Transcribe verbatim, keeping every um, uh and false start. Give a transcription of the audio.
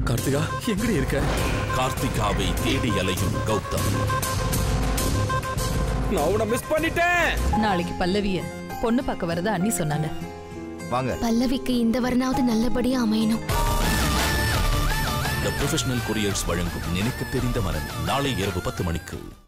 கார்த்திகா எங்கடி இருக்க? கார்த்திகாவை தேடி அலையும் கௌதம். நான் உன்னை மிஸ் பண்ணிட்டேன். நாளைக்கு பல்லவிய பொண்ணு பார்க்க வரதா அண்ணி சொன்னாங்க. வாங்க. பல்லவிக்கு இந்த வரனாவது நல்லபடியா அமையணும். தி ப்ரொஃபஷனல் கொரியர்ஸ் வழங்கும் நினைக்க தெரிந்த மனம் நாளை இரவு பத்து மணிக்கு.